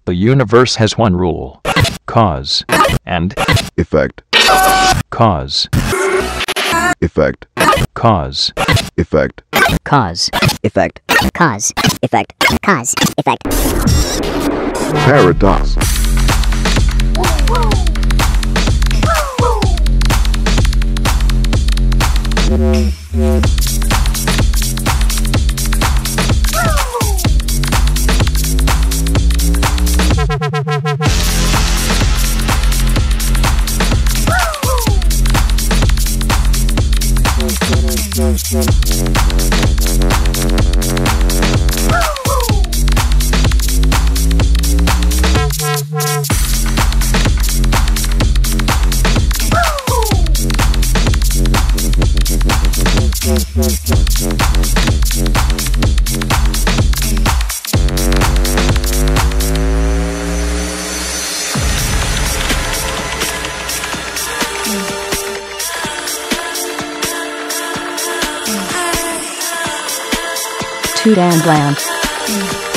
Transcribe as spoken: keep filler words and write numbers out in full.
The universe has one rule. Cause and effect, cause, effect, cause, effect, Cause. Effect. Cause. Effect. Cause. Effect. paradox, Too Damn Glam.